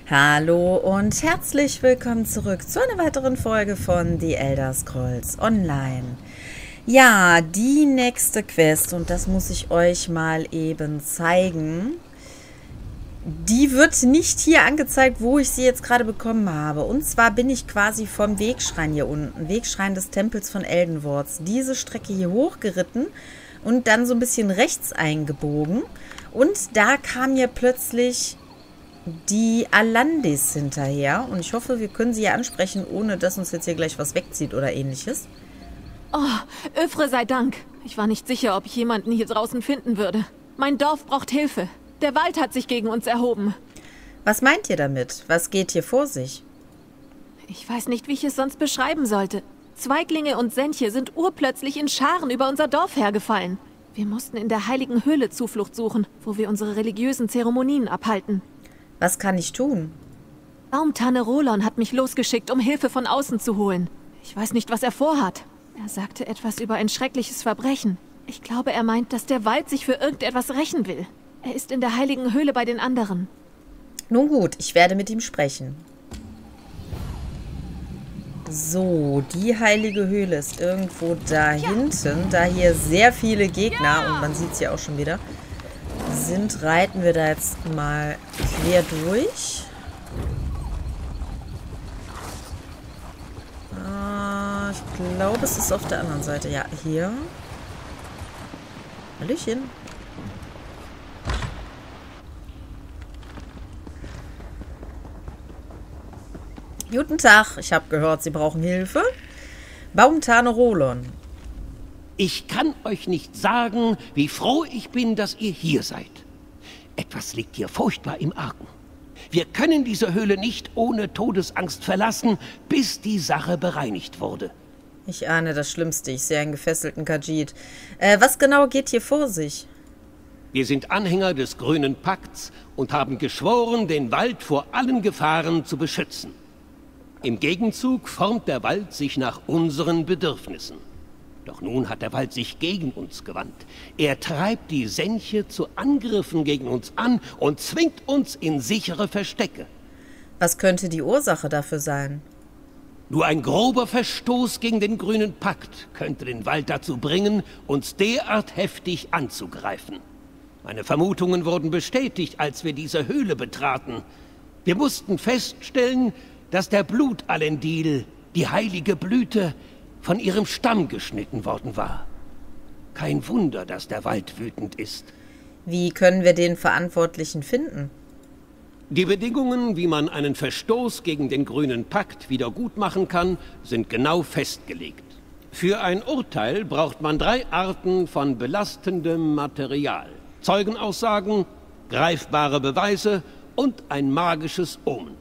Hallo und herzlich willkommen zurück zu einer weiteren Folge von The Elder Scrolls Online. Ja, die nächste Quest, und das muss ich euch mal eben zeigen, die wird nicht hier angezeigt, wo ich sie jetzt gerade bekommen habe. Und zwar bin ich quasi vom Wegschrein hier unten, Wegschrein des Tempels von Eldenworts, diese Strecke hier hochgeritten und dann so ein bisschen rechts eingebogen. Und da kam mir plötzlich die Alandis hinterher. Und ich hoffe, wir können sie hier ansprechen, ohne dass uns jetzt hier gleich was wegzieht oder ähnliches. Oh, Öfre sei Dank. Ich war nicht sicher, ob ich jemanden hier draußen finden würde. Mein Dorf braucht Hilfe. Der Wald hat sich gegen uns erhoben. Was meint ihr damit? Was geht hier vor sich? Ich weiß nicht, wie ich es sonst beschreiben sollte. Zweiglinge und Senche sind urplötzlich in Scharen über unser Dorf hergefallen. Wir mussten in der heiligen Höhle Zuflucht suchen, wo wir unsere religiösen Zeremonien abhalten. Was kann ich tun? Baumtanne Rolon hat mich losgeschickt, um Hilfe von außen zu holen. Ich weiß nicht, was er vorhat. Er sagte etwas über ein schreckliches Verbrechen. Ich glaube, er meint, dass der Wald sich für irgendetwas rächen will. Er ist in der heiligen Höhle bei den anderen. Nun gut, ich werde mit ihm sprechen. So, die heilige Höhle ist irgendwo da hinten. Da hier sehr viele Gegner, und man sieht es ja auch schon wieder, sind, reiten wir da jetzt mal quer durch. Ich glaube, es ist auf der anderen Seite. Ja, hier. Hallöchen. Guten Tag, ich habe gehört, Sie brauchen Hilfe. Baumtanne Rolon. Ich kann euch nicht sagen, wie froh ich bin, dass ihr hier seid. Etwas liegt hier furchtbar im Argen. Wir können diese Höhle nicht ohne Todesangst verlassen, bis die Sache bereinigt wurde. Ich ahne das Schlimmste. Ich sehe einen gefesselten Khajiit. Was genau geht hier vor sich? Wir sind Anhänger des Grünen Pakts und haben geschworen, den Wald vor allen Gefahren zu beschützen. Im Gegenzug formt der Wald sich nach unseren Bedürfnissen. Doch nun hat der Wald sich gegen uns gewandt. Er treibt die Senche zu Angriffen gegen uns an und zwingt uns in sichere Verstecke. Was könnte die Ursache dafür sein? Nur ein grober Verstoß gegen den Grünen Pakt könnte den Wald dazu bringen, uns derart heftig anzugreifen. Meine Vermutungen wurden bestätigt, als wir diese Höhle betraten. Wir mussten feststellen, dass der Blutalendil, die heilige Blüte, von ihrem Stamm geschnitten worden war. Kein Wunder, dass der Wald wütend ist. Wie können wir den Verantwortlichen finden? Die Bedingungen, wie man einen Verstoß gegen den Grünen Pakt wieder gut machen kann, sind genau festgelegt. Für ein Urteil braucht man 3 Arten von belastendem Material: Zeugenaussagen, greifbare Beweise und ein magisches Omen.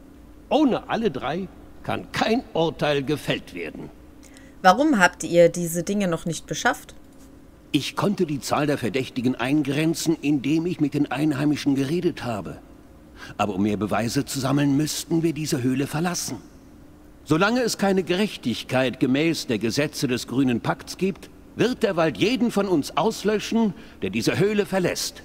Ohne alle 3 kann kein Urteil gefällt werden. Warum habt ihr diese Dinge noch nicht beschafft? Ich konnte die Zahl der Verdächtigen eingrenzen, indem ich mit den Einheimischen geredet habe. Aber um mehr Beweise zu sammeln, müssten wir diese Höhle verlassen. Solange es keine Gerechtigkeit gemäß der Gesetze des Grünen Pakts gibt, wird der Wald jeden von uns auslöschen, der diese Höhle verlässt.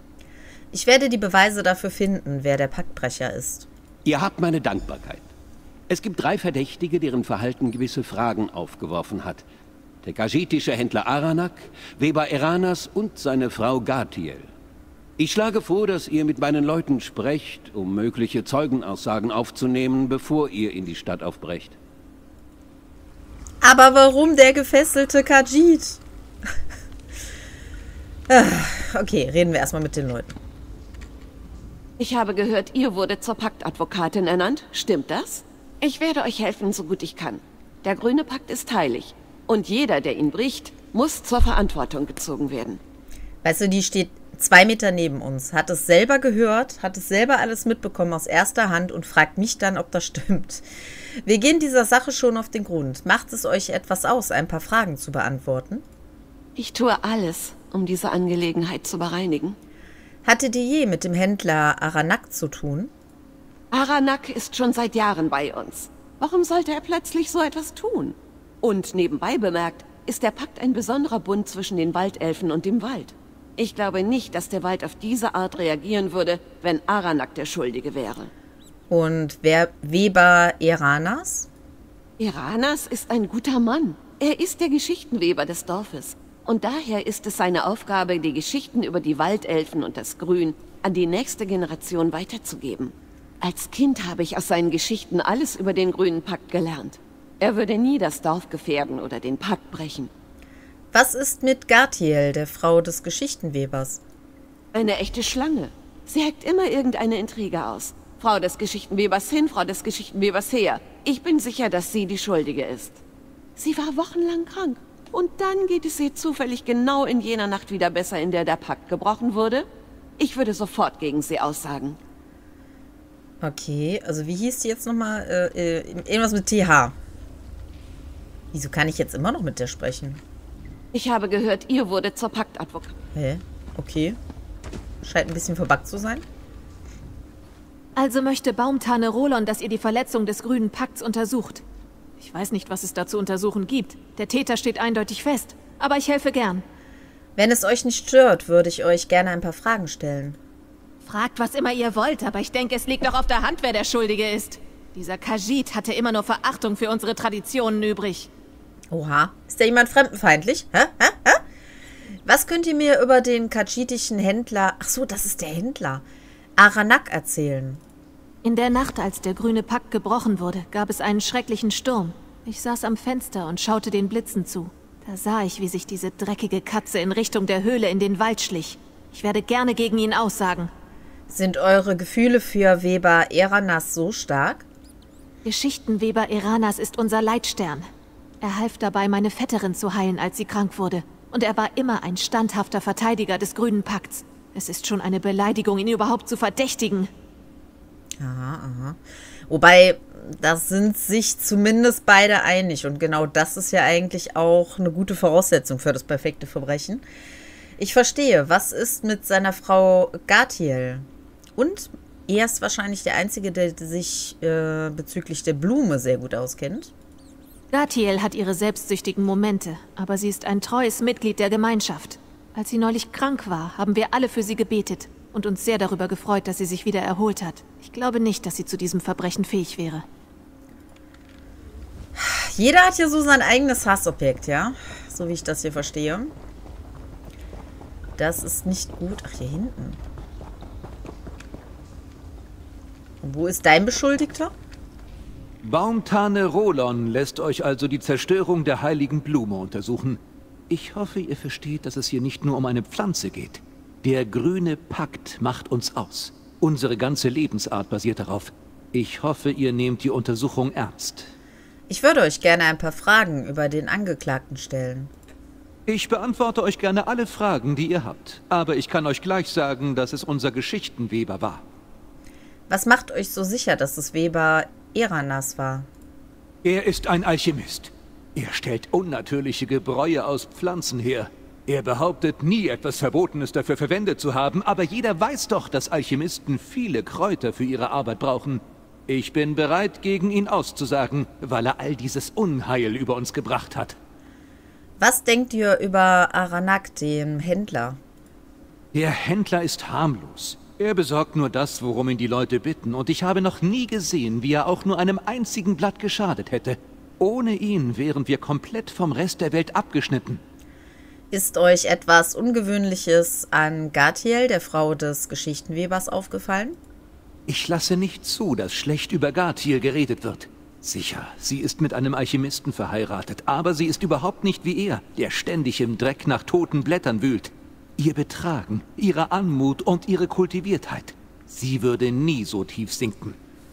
Ich werde die Beweise dafür finden, wer der Paktbrecher ist. Ihr habt meine Dankbarkeit. Es gibt 3 Verdächtige, deren Verhalten gewisse Fragen aufgeworfen hat. Der khajiitische Händler Aranak, Weber Eranas und seine Frau Gatiel. Ich schlage vor, dass ihr mit meinen Leuten sprecht, um mögliche Zeugenaussagen aufzunehmen, bevor ihr in die Stadt aufbrecht. Aber warum der gefesselte Khajiit? Okay, reden wir erstmal mit den Leuten. Ich habe gehört, ihr wurdet zur Paktadvokatin ernannt. Stimmt das? Ich werde euch helfen, so gut ich kann. Der Grüne Pakt ist heilig. Und jeder, der ihn bricht, muss zur Verantwortung gezogen werden. Weißt du, die steht 2 Meter neben uns, hat es selber gehört, hat es selber alles mitbekommen aus erster Hand und fragt mich dann, ob das stimmt. Wir gehen dieser Sache schon auf den Grund. Macht es euch etwas aus, ein paar Fragen zu beantworten? Ich tue alles, um diese Angelegenheit zu bereinigen. Hattet ihr je mit dem Händler Aranak zu tun? Aranak ist schon seit Jahren bei uns. Warum sollte er plötzlich so etwas tun? Und nebenbei bemerkt, ist der Pakt ein besonderer Bund zwischen den Waldelfen und dem Wald. Ich glaube nicht, dass der Wald auf diese Art reagieren würde, wenn Aranak der Schuldige wäre. Und wer Weber Eranas? Eranas ist ein guter Mann. Er ist der Geschichtenweber des Dorfes. Und daher ist es seine Aufgabe, die Geschichten über die Waldelfen und das Grün an die nächste Generation weiterzugeben. Als Kind habe ich aus seinen Geschichten alles über den grünen Pakt gelernt. Er würde nie das Dorf gefährden oder den Pakt brechen. Was ist mit Gatiel, der Frau des Geschichtenwebers? Eine echte Schlange. Sie heckt immer irgendeine Intrige aus. Frau des Geschichtenwebers hin, Frau des Geschichtenwebers her. Ich bin sicher, dass sie die Schuldige ist. Sie war wochenlang krank. Und dann geht es ihr zufällig genau in jener Nacht wieder besser, in der der Pakt gebrochen wurde. Ich würde sofort gegen sie aussagen. Okay, also wie hieß die jetzt nochmal? Irgendwas mit TH. Wieso kann ich jetzt immer noch mit der sprechen? Ich habe gehört, ihr wurde zur Paktadvokatin. Hä? Okay. Scheint ein bisschen verbuggt zu sein. Also möchte Baumtane Rolon, dass ihr die Verletzung des grünen Pakts untersucht. Ich weiß nicht, was es da zu untersuchen gibt. Der Täter steht eindeutig fest. Aber ich helfe gern. Wenn es euch nicht stört, würde ich euch gerne ein paar Fragen stellen. Fragt, was immer ihr wollt, aber ich denke, es liegt doch auf der Hand, wer der Schuldige ist. Dieser Khajiit hatte immer nur Verachtung für unsere Traditionen übrig. Oha. Ist da jemand fremdenfeindlich? Hä? Was könnt ihr mir über den khajiitischen Händler... Ach so, das ist der Händler. Aranak erzählen? In der Nacht, als der grüne Pakt gebrochen wurde, gab es einen schrecklichen Sturm. Ich saß am Fenster und schaute den Blitzen zu. Da sah ich, wie sich diese dreckige Katze in Richtung der Höhle in den Wald schlich. Ich werde gerne gegen ihn aussagen. Sind eure Gefühle für Weber Eranas so stark? Geschichtenweber Eranas ist unser Leitstern. Er half dabei, meine Vetterin zu heilen, als sie krank wurde. Und er war immer ein standhafter Verteidiger des grünen Pakts. Es ist schon eine Beleidigung, ihn überhaupt zu verdächtigen. Aha. Wobei, da sind sich zumindest beide einig. Und genau das ist ja eigentlich auch eine gute Voraussetzung für das perfekte Verbrechen. Ich verstehe. Was ist mit seiner Frau Gatiel? Und er ist wahrscheinlich der Einzige, der sich bezüglich der Blume sehr gut auskennt. Gatiel hat ihre selbstsüchtigen Momente, aber sie ist ein treues Mitglied der Gemeinschaft. Als sie neulich krank war, haben wir alle für sie gebetet und uns sehr darüber gefreut, dass sie sich wieder erholt hat. Ich glaube nicht, dass sie zu diesem Verbrechen fähig wäre. Jeder hat hier so sein eigenes Hassobjekt, ja? So wie ich das hier verstehe. Das ist nicht gut. Ach, hier hinten. Und wo ist dein Beschuldigter? Baumtane Rolon lässt euch also die Zerstörung der heiligen Blume untersuchen. Ich hoffe, ihr versteht, dass es hier nicht nur um eine Pflanze geht. Der grüne Pakt macht uns aus. Unsere ganze Lebensart basiert darauf. Ich hoffe, ihr nehmt die Untersuchung ernst. Ich würde euch gerne ein paar Fragen über den Angeklagten stellen. Ich beantworte euch gerne alle Fragen, die ihr habt. Aber ich kann euch gleich sagen, dass es unser Geschichtenweber war. Was macht euch so sicher, dass es Weber Eranas war? Er ist ein Alchemist. Er stellt unnatürliche Gebräue aus Pflanzen her. Er behauptet nie, etwas Verbotenes dafür verwendet zu haben, aber jeder weiß doch, dass Alchemisten viele Kräuter für ihre Arbeit brauchen. Ich bin bereit, gegen ihn auszusagen, weil er all dieses Unheil über uns gebracht hat. Was denkt ihr über Aranak, den Händler? Der Händler ist harmlos. Er besorgt nur das, worum ihn die Leute bitten, und ich habe noch nie gesehen, wie er auch nur einem einzigen Blatt geschadet hätte. Ohne ihn wären wir komplett vom Rest der Welt abgeschnitten. Ist euch etwas Ungewöhnliches an Gatiel, der Frau des Geschichtenwebers, aufgefallen? Ich lasse nicht zu, dass schlecht über Gatiel geredet wird. Sicher, sie ist mit einem Alchemisten verheiratet, aber sie ist überhaupt nicht wie er, der ständig im Dreck nach toten Blättern wühlt. Ihr Betragen, ihre Anmut und ihre Kultiviertheit. Sie würde nie so tief sinken.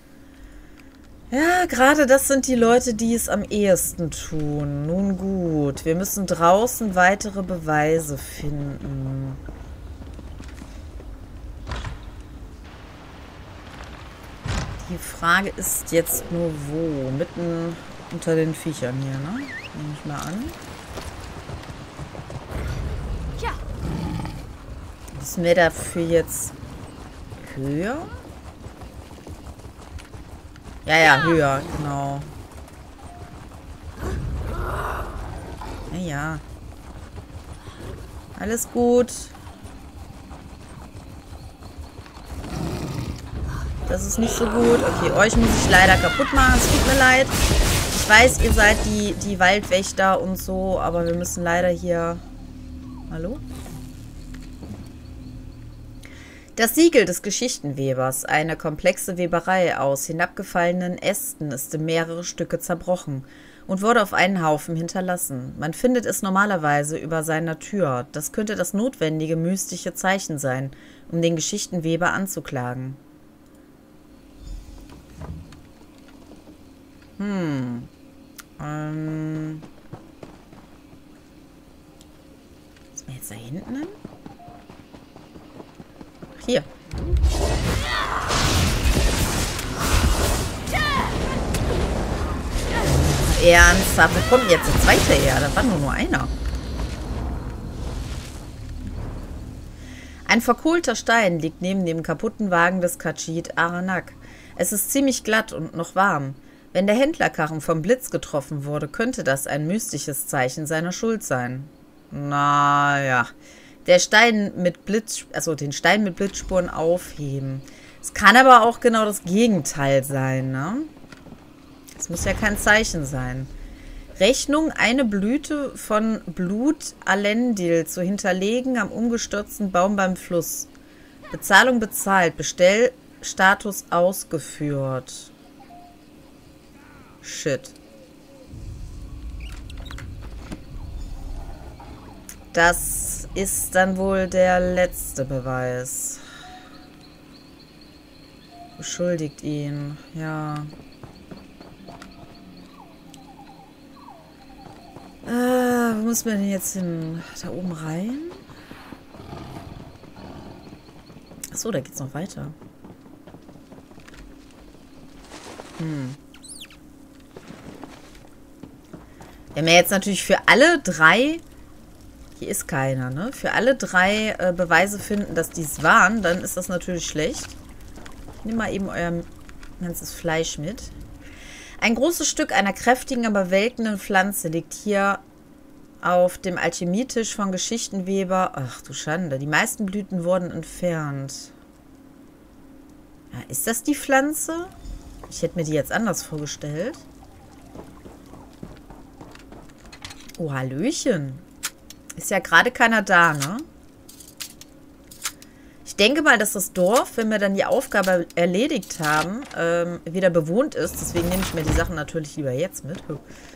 Ja, gerade das sind die Leute, die es am ehesten tun. Nun gut, wir müssen draußen weitere Beweise finden. Die Frage ist jetzt nur wo? Mitten unter den Viechern hier, ne? Nehme ich mal an. Ja. Müssen wir dafür jetzt höher? Ja, höher, genau. Ja. Alles gut. Das ist nicht so gut. Okay, euch muss ich leider kaputt machen. Es tut mir leid. Ich weiß, ihr seid die Waldwächter und so, aber wir müssen leider hier... Hallo? Das Siegel des Geschichtenwebers, eine komplexe Weberei aus hinabgefallenen Ästen, ist in mehrere Stücke zerbrochen und wurde auf einen Haufen hinterlassen. Man findet es normalerweise über seiner Tür. Das könnte das notwendige mystische Zeichen sein, um den Geschichtenweber anzuklagen. Ist mir jetzt da hinten hin? Ach, hier. Ernsthaft, wo kommt jetzt der zweite her? Da war nur einer. Ein verkohlter Stein liegt neben dem kaputten Wagen des Khajiit Aranak. Es ist ziemlich glatt und noch warm. Wenn der Händlerkarren vom Blitz getroffen wurde, könnte das ein mystisches Zeichen seiner Schuld sein. Naja, den Stein mit Blitzspuren aufheben. Es kann aber auch genau das Gegenteil sein, ne? Das muss ja kein Zeichen sein. Rechnung, eine Blüte von Blut Alendil zu hinterlegen am umgestürzten Baum beim Fluss. Bezahlung bezahlt. Bestellstatus ausgeführt. Shit. Das ist dann wohl der letzte Beweis. Beschuldigt ihn. Ja. Wo muss man denn jetzt hin? Da oben rein? Achso, da geht's noch weiter. Wenn wir jetzt natürlich für alle drei... Hier ist keiner, ne? Für alle drei Beweise finden, dass dies waren, dann ist das natürlich schlecht. Ich nehme mal eben euer ganzes Fleisch mit. Ein großes Stück einer kräftigen, aber welkenden Pflanze liegt hier auf dem Alchemietisch von Geschichtenweber. Ach du Schande, die meisten Blüten wurden entfernt. Ja, ist das die Pflanze? Ich hätte mir die jetzt anders vorgestellt. Oh, Hallöchen. Ist ja gerade keiner da, ne? Ich denke mal, dass das Dorf, wenn wir dann die Aufgabe erledigt haben, wieder bewohnt ist. Deswegen nehme ich mir die Sachen natürlich lieber jetzt mit.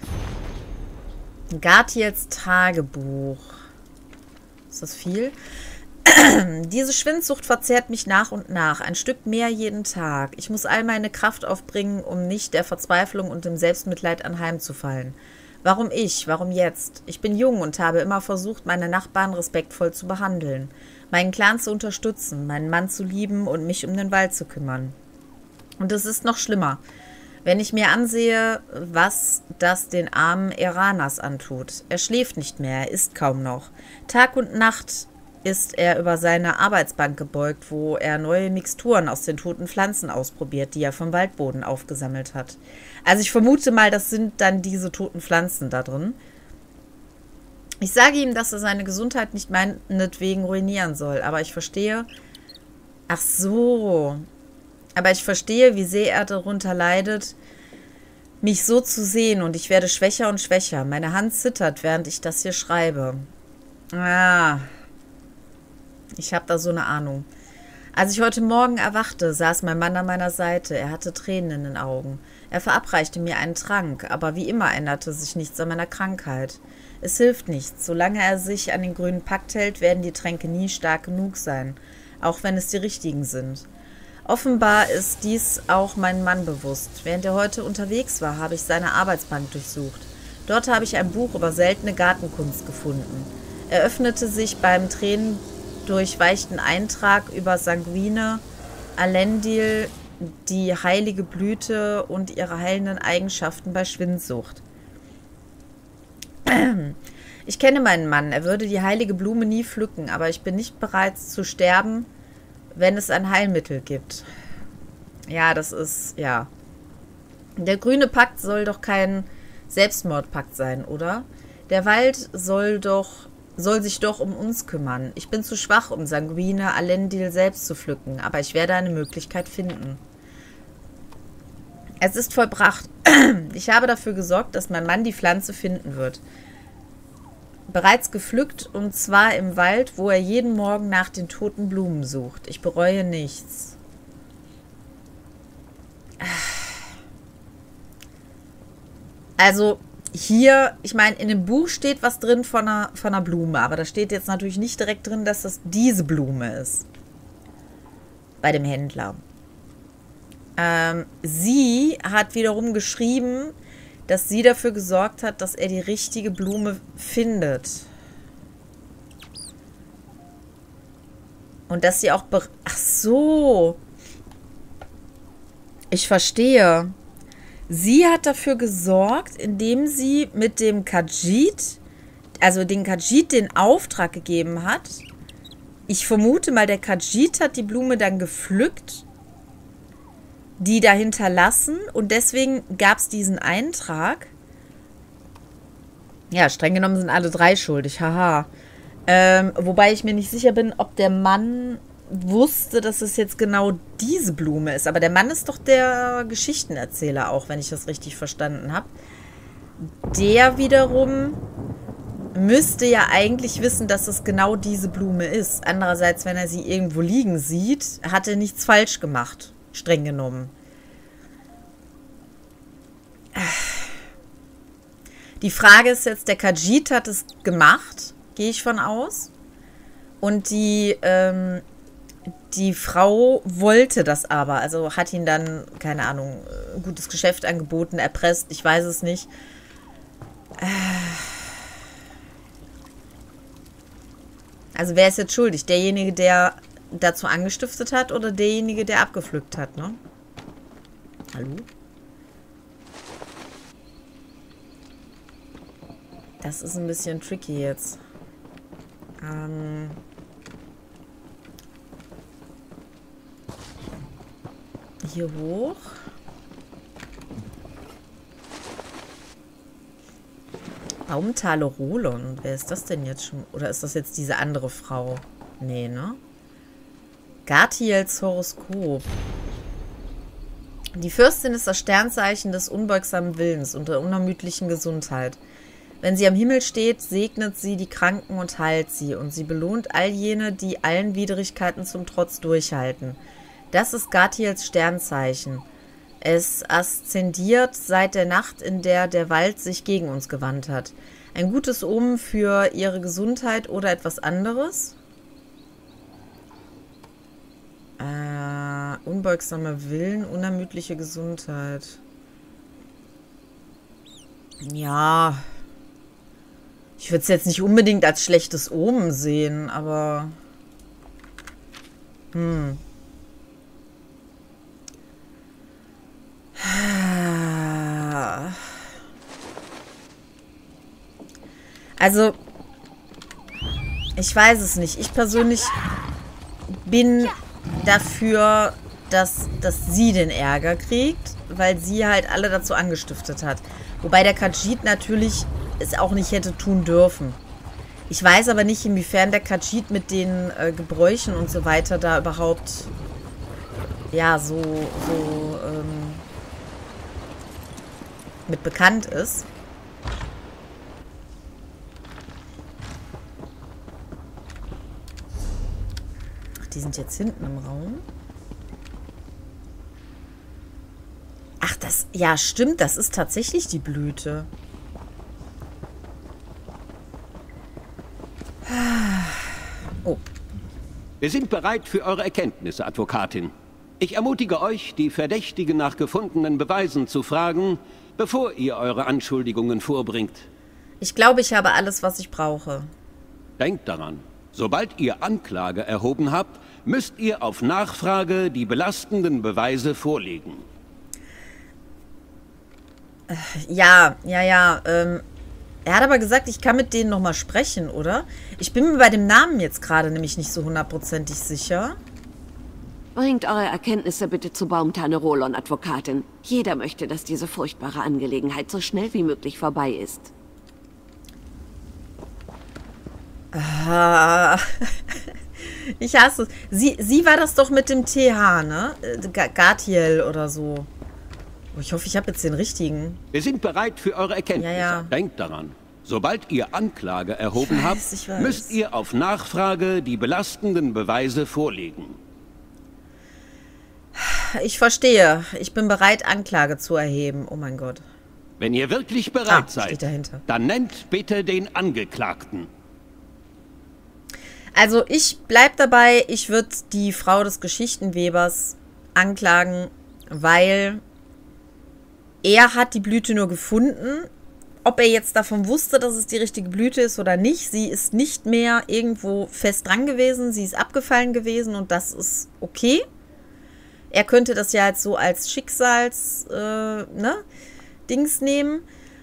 Gartiels Tagebuch. Ist das viel? Diese Schwindsucht verzehrt mich nach und nach. Ein Stück mehr jeden Tag. Ich muss all meine Kraft aufbringen, um nicht der Verzweiflung und dem Selbstmitleid anheimzufallen. Warum ich? Warum jetzt? Ich bin jung und habe immer versucht, meine Nachbarn respektvoll zu behandeln, meinen Clan zu unterstützen, meinen Mann zu lieben und mich um den Wald zu kümmern. Und es ist noch schlimmer, wenn ich mir ansehe, was das den armen Eranas antut. Er schläft nicht mehr, er isst kaum noch. Tag und Nacht ist er über seine Arbeitsbank gebeugt, wo er neue Mixturen aus den toten Pflanzen ausprobiert, die er vom Waldboden aufgesammelt hat. Also ich vermute mal, das sind dann diese toten Pflanzen da drin. Ich sage ihm, dass er seine Gesundheit nicht meinetwegen ruinieren soll, aber ich verstehe... Ach so. Aber ich verstehe, wie sehr er darunter leidet, mich so zu sehen, und ich werde schwächer und schwächer. Meine Hand zittert, während ich das hier schreibe. Ah... Ich habe da so eine Ahnung. Als ich heute Morgen erwachte, saß mein Mann an meiner Seite. Er hatte Tränen in den Augen. Er verabreichte mir einen Trank, aber wie immer änderte sich nichts an meiner Krankheit. Es hilft nichts. Solange er sich an den grünen Pakt hält, werden die Tränke nie stark genug sein, auch wenn es die richtigen sind. Offenbar ist dies auch mein Mann bewusst. Während er heute unterwegs war, habe ich seine Arbeitsbank durchsucht. Dort habe ich ein Buch über seltene Gartenkunst gefunden. Er öffnete sich beim Tränen durchweichten Eintrag über Sanguine Alendil, die heilige Blüte und ihre heilenden Eigenschaften bei Schwindsucht. Ich kenne meinen Mann, er würde die heilige Blume nie pflücken, aber ich bin nicht bereit zu sterben, wenn es ein Heilmittel gibt. Ja, das ist, ja. Der grüne Pakt soll doch kein Selbstmordpakt sein, oder? Der Wald soll sich doch um uns kümmern. Ich bin zu schwach, um Sanguine Alendil selbst zu pflücken, aber ich werde eine Möglichkeit finden. Es ist vollbracht. Ich habe dafür gesorgt, dass mein Mann die Pflanze finden wird. Bereits gepflückt, und zwar im Wald, wo er jeden Morgen nach den toten Blumen sucht. Ich bereue nichts. Also hier, ich meine, in dem Buch steht was drin von einer Blume, aber da steht jetzt natürlich nicht direkt drin, dass das diese Blume ist. Bei dem Händler. Sie hat wiederum geschrieben, dass sie dafür gesorgt hat, dass er die richtige Blume findet. Und dass sie auch... Ach so. Ich verstehe. Sie hat dafür gesorgt, indem sie mit dem Khajiit, also den Khajiit den Auftrag gegeben hat. Ich vermute mal, der Khajiit hat die Blume dann gepflückt, die da hinterlassen, und deswegen gab es diesen Eintrag. Ja, streng genommen sind alle drei schuldig, haha. Wobei ich mir nicht sicher bin, ob der Mann wusste, dass es jetzt genau diese Blume ist. Aber der Mann ist doch der Geschichtenerzähler auch, wenn ich das richtig verstanden habe. Der wiederum müsste ja eigentlich wissen, dass es genau diese Blume ist. Andererseits, wenn er sie irgendwo liegen sieht, hat er nichts falsch gemacht. Streng genommen. Die Frage ist jetzt, der Khajiit hat es gemacht, gehe ich von aus. Und die Frau wollte das aber. Also hat ihn dann, keine Ahnung, ein gutes Geschäft angeboten, erpresst, ich weiß es nicht. Also wer ist jetzt schuldig? Derjenige, der dazu angestiftet hat, oder derjenige, der abgepflückt hat, ne? Hallo? Das ist ein bisschen tricky jetzt. Hier hoch. Baumtale Rolon. Wer ist das denn jetzt schon? Oder ist das jetzt diese andere Frau? Nee, ne? Gartiels Horoskop. Die Fürstin ist das Sternzeichen des unbeugsamen Willens und der unermüdlichen Gesundheit. Wenn sie am Himmel steht, segnet sie die Kranken und heilt sie. Und sie belohnt all jene, die allen Widrigkeiten zum Trotz durchhalten. Das ist Gartiels Sternzeichen. Es aszendiert seit der Nacht, in der der Wald sich gegen uns gewandt hat. Ein gutes Omen für ihre Gesundheit oder etwas anderes? Unbeugsamer Willen, unermüdliche Gesundheit. Ja. Ich würde es jetzt nicht unbedingt als schlechtes Omen sehen, aber... Also, ich weiß es nicht. Ich persönlich bin dafür, dass sie den Ärger kriegt, weil sie halt alle dazu angestiftet hat. Wobei der Khajiit natürlich es auch nicht hätte tun dürfen. Ich weiß aber nicht, inwiefern der Khajiit mit den Gebräuchen und so weiter da überhaupt ja so mit bekannt ist. Ach, die sind jetzt hinten im Raum. Ach, das... Ja, stimmt, das ist tatsächlich die Blüte. Oh. Wir sind bereit für eure Erkenntnisse, Advokatin. Ich ermutige euch, die Verdächtigen nach gefundenen Beweisen zu fragen, bevor ihr eure Anschuldigungen vorbringt. Ich glaube, ich habe alles, was ich brauche. Denkt daran, sobald ihr Anklage erhoben habt, müsst ihr auf Nachfrage die belastenden Beweise vorlegen. Ja. Er hat aber gesagt, ich kann mit denen nochmal sprechen, oder? Ich bin mir bei dem Namen jetzt gerade nämlich nicht so hundertprozentig sicher. Bringt eure Erkenntnisse bitte zu Baumtane Rolon, Advokatin. Jeder möchte, dass diese furchtbare Angelegenheit so schnell wie möglich vorbei ist. Ah. Ich hasse es. Sie war das doch mit dem TH, ne? Gartiel oder so. Oh, ich hoffe, ich habe jetzt den richtigen. Wir sind bereit für eure Erkenntnisse. Ja. Denkt daran, sobald ihr Anklage erhoben Ich habt, weiß. müsst ihr auf Nachfrage die belastenden Beweise vorlegen. Ich verstehe. Ich bin bereit, Anklage zu erheben. Oh mein Gott. Wenn ihr wirklich bereit steht seid, dahinter. dann nennt bitte den Angeklagten. Also ich bleib dabei, ich würde die Frau des Geschichtenwebers anklagen, weil er hat die Blüte nur gefunden. Ob er jetzt davon wusste, dass es die richtige Blüte ist oder nicht, sie ist nicht mehr irgendwo fest dran gewesen, sie ist abgefallen gewesen und das ist okay. Er könnte das ja jetzt so als Dings nehmen.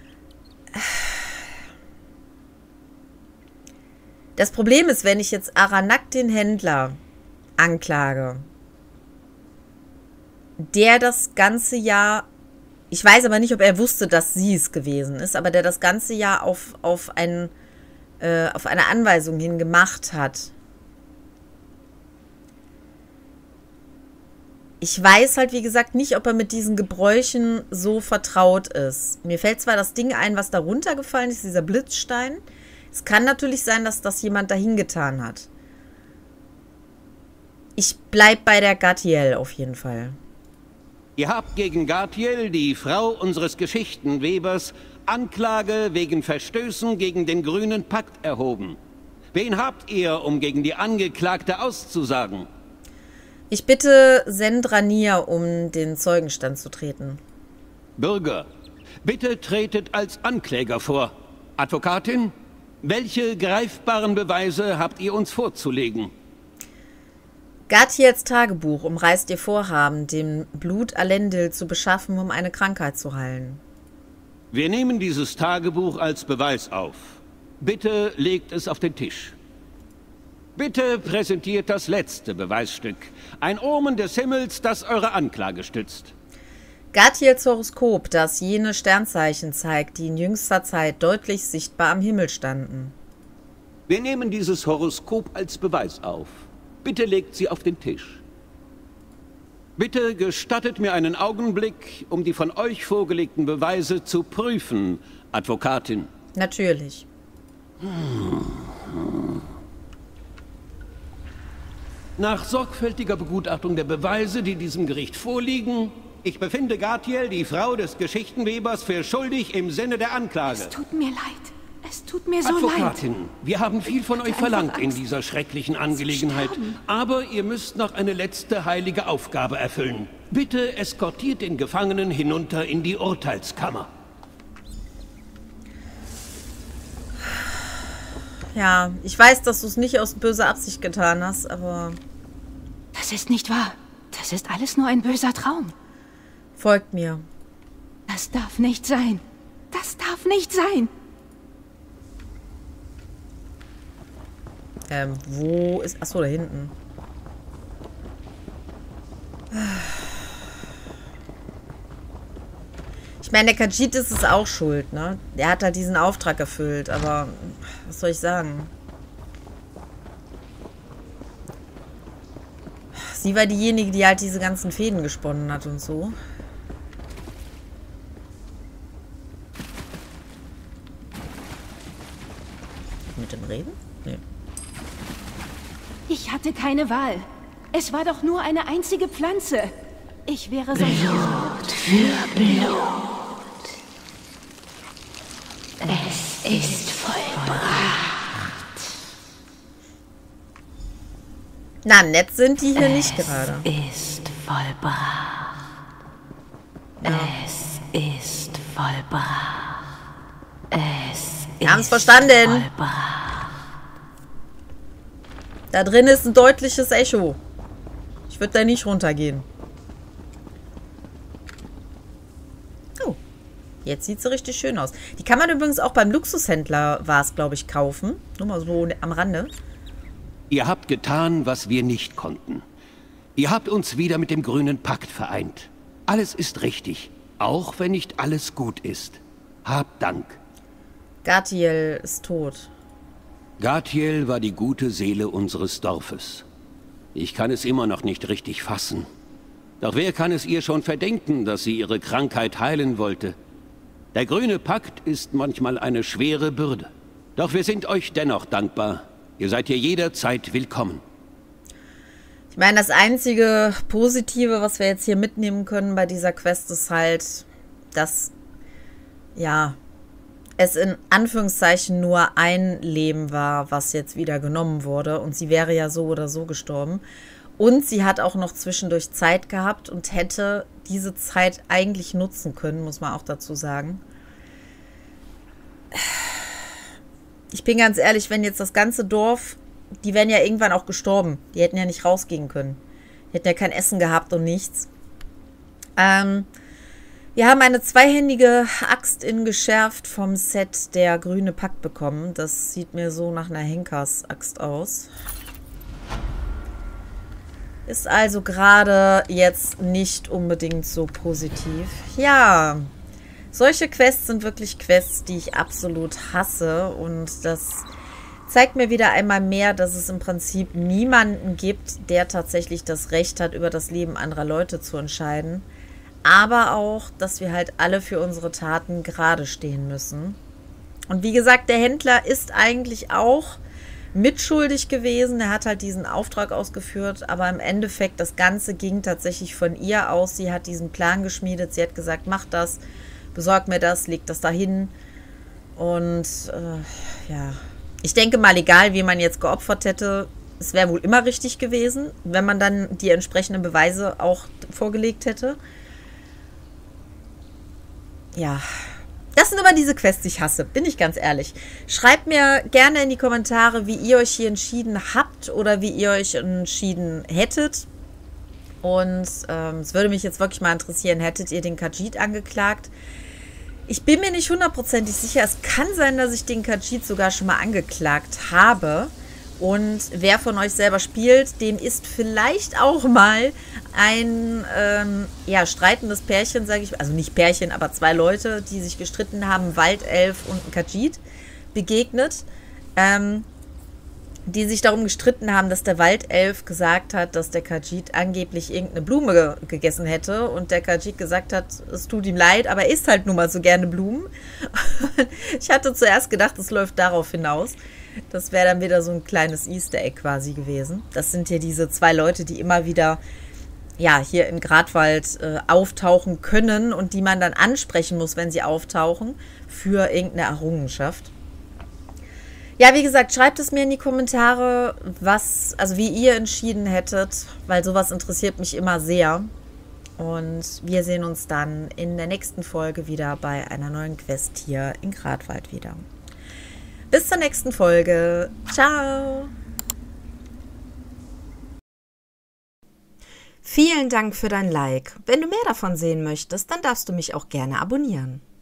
Das Problem ist, wenn ich jetzt Aranak, den Händler, anklage, der das ganze Jahr, ich weiß aber nicht, ob er wusste, dass sie es gewesen ist, aber der das ganze Jahr auf eine Anweisung hin gemacht hat. Ich weiß halt, wie gesagt, nicht, ob er mit diesen Gebräuchen so vertraut ist. Mir fällt zwar das Ding ein, was da runtergefallen ist, dieser Blitzstein. Es kann natürlich sein, dass das jemand dahin getan hat. Ich bleib bei der Gatiel auf jeden Fall. Ihr habt gegen Gatiel, die Frau unseres Geschichtenwebers, Anklage wegen Verstößen gegen den Grünen Pakt erhoben. Wen habt ihr, um gegen die Angeklagte auszusagen? Ich bitte Sendranir, um den Zeugenstand zu treten. Bürger, bitte tretet als Ankläger vor. Advokatin, welche greifbaren Beweise habt ihr uns vorzulegen? Gatiels Tagebuch umreißt ihr Vorhaben, dem Blut Alendil zu beschaffen, um eine Krankheit zu heilen. Wir nehmen dieses Tagebuch als Beweis auf. Bitte legt es auf den Tisch. Bitte präsentiert das letzte Beweisstück. Ein Omen des Himmels, das eure Anklage stützt. Gatiels Horoskop, das jene Sternzeichen zeigt, die in jüngster Zeit deutlich sichtbar am Himmel standen. Wir nehmen dieses Horoskop als Beweis auf. Bitte legt sie auf den Tisch. Bitte gestattet mir einen Augenblick, um die von euch vorgelegten Beweise zu prüfen, Advokatin. Natürlich. Nach sorgfältiger Begutachtung der Beweise, die diesem Gericht vorliegen, ich befinde Gatiel, die Frau des Geschichtenwebers, für schuldig im Sinne der Anklage. Es tut mir leid. Es tut mir so leid. Advokatin, wir haben viel von euch verlangt in dieser schrecklichen Angelegenheit, aber ihr müsst noch eine letzte heilige Aufgabe erfüllen. Bitte eskortiert den Gefangenen hinunter in die Urteilskammer. Ja, ich weiß, dass du es nicht aus böser Absicht getan hast, aber... Das ist nicht wahr. Das ist alles nur ein böser Traum. Folgt mir. Das darf nicht sein. Das darf nicht sein. Wo ist... Achso, da hinten. Ich meine, der Khajiit ist es auch schuld, ne? Der hat halt diesen Auftrag erfüllt, aber was soll ich sagen? Sie war diejenige, die halt diese ganzen Fäden gesponnen hat und so. Mit dem Reden? Nee. Ich hatte keine Wahl. Es war doch nur eine einzige Pflanze. Ich wäre sonst... Blut für Blut. Es ist vollbracht. Na, nett sind die hier nicht gerade. Es ist vollbracht. Es ist vollbracht. Wir haben es verstanden. Vollbracht. Da drin ist ein deutliches Echo. Ich würde da nicht runtergehen. Oh, jetzt sieht sie richtig schön aus. Die kann man übrigens auch beim Luxushändler, war es, glaube ich, kaufen. Nur mal so am Rande. Ihr habt getan, was wir nicht konnten. Ihr habt uns wieder mit dem Grünen Pakt vereint. Alles ist richtig, auch wenn nicht alles gut ist. Habt Dank. Gatiel ist tot. Gatiel war die gute Seele unseres Dorfes. Ich kann es immer noch nicht richtig fassen. Doch wer kann es ihr schon verdenken, dass sie ihre Krankheit heilen wollte? Der grüne Pakt ist manchmal eine schwere Bürde. Doch wir sind euch dennoch dankbar. Ihr seid hier jederzeit willkommen. Ich meine, das einzige Positive, was wir jetzt hier mitnehmen können bei dieser Quest, ist halt, dass, ja, es in Anführungszeichen nur ein Leben war, was jetzt wieder genommen wurde. Und sie wäre ja so oder so gestorben. Und sie hat auch noch zwischendurch Zeit gehabt und hätte diese Zeit eigentlich nutzen können, muss man auch dazu sagen. Ich bin ganz ehrlich, wenn jetzt das ganze Dorf, die wären ja irgendwann auch gestorben. Die hätten ja nicht rausgehen können. Die hätten ja kein Essen gehabt und nichts. Wir haben eine zweihändige Axt in geschärft vom Set der grüne Pakt bekommen. Das sieht mir so nach einer Henkersaxt aus. Ist also gerade jetzt nicht unbedingt so positiv. Ja, solche Quests sind wirklich Quests, die ich absolut hasse. Und das zeigt mir wieder einmal mehr, dass es im Prinzip niemanden gibt, der tatsächlich das Recht hat, über das Leben anderer Leute zu entscheiden. Aber auch, dass wir halt alle für unsere Taten gerade stehen müssen. Und wie gesagt, der Händler ist eigentlich auch mitschuldig gewesen. Er hat halt diesen Auftrag ausgeführt, aber im Endeffekt, das Ganze ging tatsächlich von ihr aus. Sie hat diesen Plan geschmiedet. Sie hat gesagt, mach das, besorg mir das, leg das dahin. Und ja, ich denke mal, egal wie man jetzt geopfert hätte, es wäre wohl immer richtig gewesen, wenn man dann die entsprechenden Beweise auch vorgelegt hätte. Ja, das sind immer diese Quests, die ich hasse, bin ich ganz ehrlich. Schreibt mir gerne in die Kommentare, wie ihr euch hier entschieden habt oder wie ihr euch entschieden hättet. Und es würde mich jetzt wirklich mal interessieren, hättet ihr den Khajiit angeklagt? Ich bin mir nicht hundertprozentig sicher. Es kann sein, dass ich den Khajiit sogar schon mal angeklagt habe. Und wer von euch selber spielt, dem ist vielleicht auch mal ein ja, streitendes Pärchen, sage ich, also nicht Pärchen, aber zwei Leute, die sich gestritten haben, Waldelf und ein Khajiit, begegnet, die sich darum gestritten haben, dass der Waldelf gesagt hat, dass der Khajiit angeblich irgendeine Blume gegessen hätte und der Khajiit gesagt hat, es tut ihm leid, aber er isst halt nun mal so gerne Blumen. Ich hatte zuerst gedacht, es läuft darauf hinaus. Das wäre dann wieder so ein kleines Easter Egg quasi gewesen. Das sind hier diese zwei Leute, die immer wieder ja, hier in Gradwald auftauchen können und die man dann ansprechen muss, wenn sie auftauchen, für irgendeine Errungenschaft. Ja, wie gesagt, schreibt es mir in die Kommentare, also wie ihr entschieden hättet, weil sowas interessiert mich immer sehr. Und wir sehen uns dann in der nächsten Folge wieder bei einer neuen Quest hier in Gradwald wieder. Bis zur nächsten Folge. Ciao. Vielen Dank für dein Like. Wenn du mehr davon sehen möchtest, dann darfst du mich auch gerne abonnieren.